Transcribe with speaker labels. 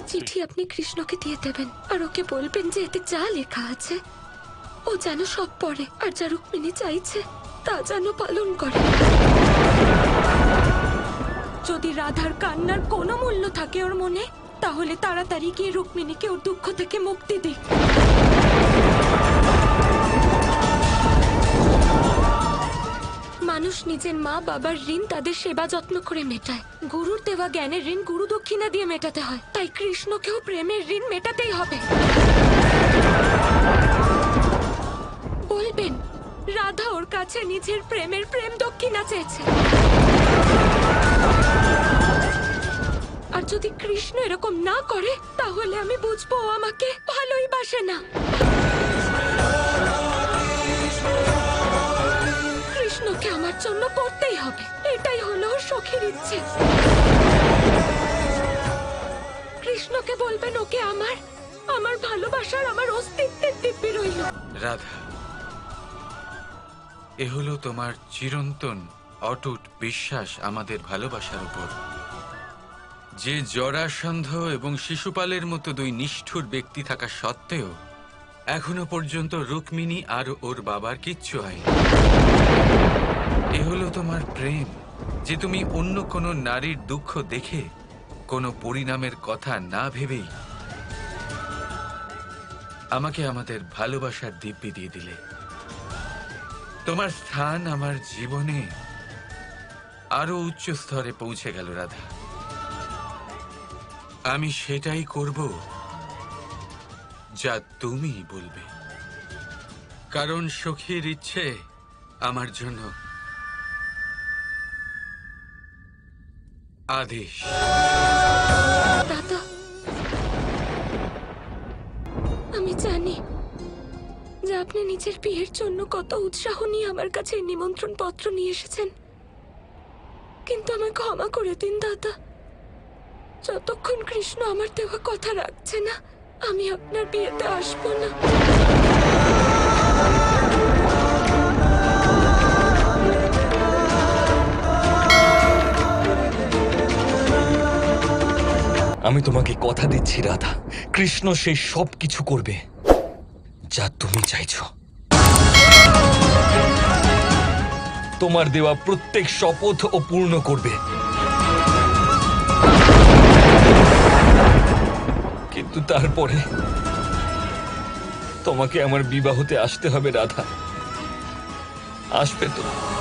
Speaker 1: চিঠি আপনি কৃষ্ণকে দিয়ে দেবেন আর ওকে বলবেন যে এতে যা লেখা আছে ও যেন সব পড়ে আর যা রুক্মিণী চাইছে তা যেন পালন করে। যদি রাধার কান্নার কোনো মূল্য থাকে ওর মনে, তাহলে তাড়াতাড়ি গিয়ে রুক্মিণীকে ওর দুঃখ থেকে মুক্তি দিক। মানুষ নিজের মা বাবার ঋণ তাদের সেবা যত্ন করে মেটায়। গুরুর দেওয়া জ্ঞানের ঋণ গুরু দক্ষিণা দিয়ে মেটাতে হয়। তাই কৃষ্ণকেও প্রেমের ঋণ মেটাতেই হবে। বলবেন রাধা ওর কাছে নিজের প্রেমের প্রেম দক্ষিণা চেয়েছে। আর যদি কৃষ্ণ এরকম না করে তাহলে আমি বুঝবো ও আমাকে ভালোই বাসে না। কৃষ্ণকে আমার জন্য করতেই হবে, এটাই হলো সখীর ইচ্ছে। কৃষ্ণকে বলবেন ওকে আমার ভালোবাসার আমার অস্তিত্বের দিব্যি রইল।
Speaker 2: রাধা, এ হলো তোমার চিরন্তন অটুট বিশ্বাস আমাদের ভালোবাসার উপর। যে জরাসন্ধ এবং শিশুপালের মতো দুই নিষ্ঠুর ব্যক্তি থাকা সত্ত্বেও এখনো পর্যন্ত রুক্মিণী আর ওর বাবার কিচ্ছু হয়নি। এ হলো তোমার প্রেম, যে তুমি অন্য কোনো নারীর দুঃখ দেখে কোনো পরিণামের কথা না ভেবেই আমাকে আমাদের ভালোবাসার দিব্যি দিয়ে দিলে। তোমার স্থান আমার জীবনে আরো উচ্চ স্তরে পৌঁছে গেল রাধা। আমি সেটাই করব যা তুমি বলবে, কারণ সখীর ইচ্ছে আমার জন্য আদেশ।
Speaker 1: দাদা, আমি জানি যে আপনি নিজের বিয়ের জন্য কত উৎসাহ নিয়ে আমার কাছে নিমন্ত্রণ পত্র নিয়ে এসেছেন, কিন্তু আমায় ক্ষমা করে দিন দাদা। যতক্ষণ কৃষ্ণ আমার দেওয়া কথা রাখছে না, আমি আপনার বিয়েতে আসবো না।
Speaker 3: আমি তোমাকে কথা দিচ্ছি রাধা, কৃষ্ণ সেই সব কিছু করবে যা তুমি চাইছো। তোমার দেওয়া প্রত্যেক শপথ ও পূর্ণ করবে। কিন্তু তারপরে তোমাকে আমার বিবাহতে আসতে হবে রাধা। আসবে তো?